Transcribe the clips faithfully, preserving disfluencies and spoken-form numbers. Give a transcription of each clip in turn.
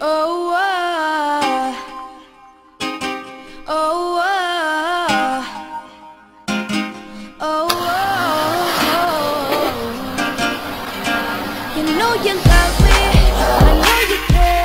Oh, oh, oh, oh, oh. You know you love me, I know you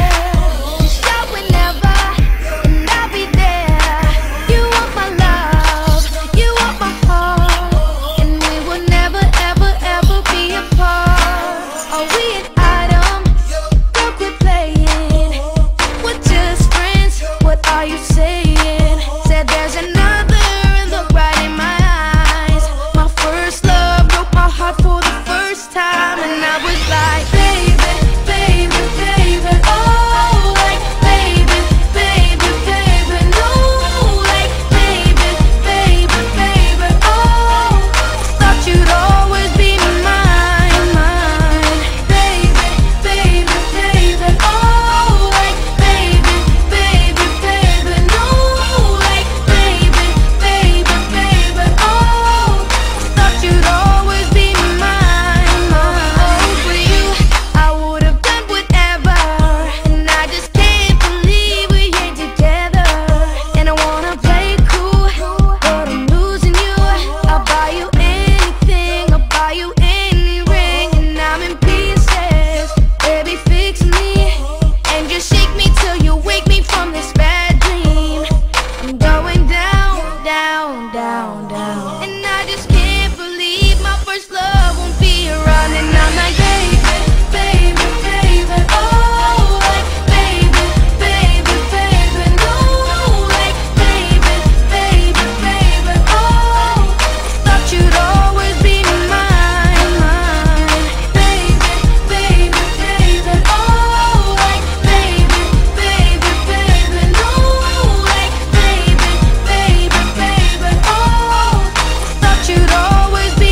care. You shout whenever, and I'll be there. You want my love, you want my heart, and we will never, ever, ever be apart. Are we an item? Don't quit playing. We're just friends. What are you saying? Said there's another, and look right in my eyes. My first love broke my heart for the first time, and I was like, baby, baby, baby, oh, like, baby, baby, baby, no, like, baby, baby, baby, oh, thought you'd always be mine, mine, baby, baby, baby, oh, like, baby, baby, baby, no, like, baby, baby, baby, oh, thought you'd always be mine, mine. For you, I would have done whatever, and I just can't believe we ain't together. And I wanna play cool, but I'm losing you. I'll buy you anything, I'll buy you any ring, and I'm in pieces. Baby, fix me, and just shake me till you wake me from this bad dream. I'm going down, down, down, down, and I just can't believe my first love won't be around. And I'm like, baby, baby, baby, oh, like, baby, baby, baby, no, like, baby, baby, baby, oh, thought you'd always be mine, mine, baby, baby, baby, oh, like, baby, baby, baby, no, like, baby, baby, baby, oh, thought you'd always be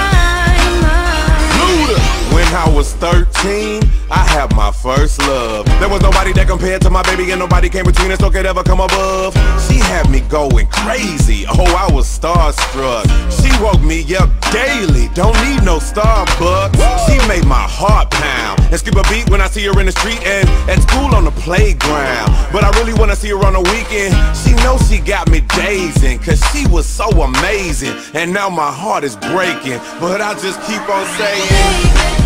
mine, mine. Luda. When I was thirteen, I had my first love. There was nobody that compared to my baby, and nobody came between us or could ever come above. She had me going crazy, oh, I was starstruck. She woke me up daily, don't need no Starbucks. She made my heart pound and skip a beat when I see her in the street and at school on the playground. But I really wanna see her on the weekend. She knows she got me dazing, cause she was so amazing. And now my heart is breaking, but I just keep on saying, Baby,